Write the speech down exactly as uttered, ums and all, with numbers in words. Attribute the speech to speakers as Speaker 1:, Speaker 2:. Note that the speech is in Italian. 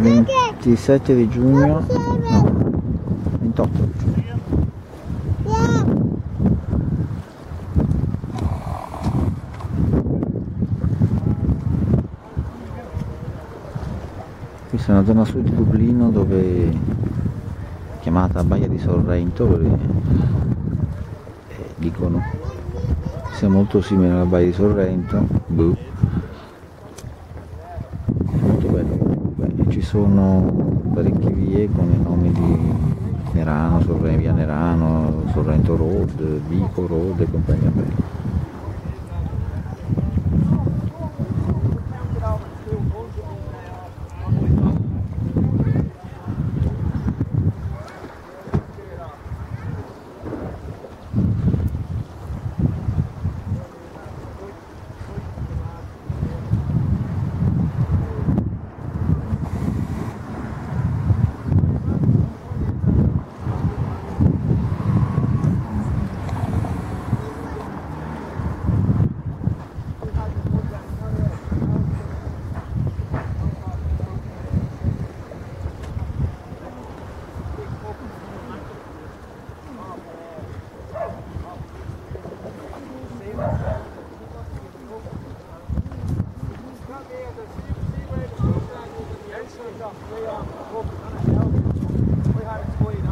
Speaker 1: ventisette di giugno, no, ventotto di giugno. Questa è una zona sud di Dublino dove è chiamata Baia di Sorrento, perché eh, dicono sia molto simile alla Baia di Sorrento. Boh. Molto bello comunque, ci sono parecchie vie con i nomi di Nerano, Sorrento, via Nerano, Sorrento Road, Vico Road e compagnia bella.
Speaker 2: We have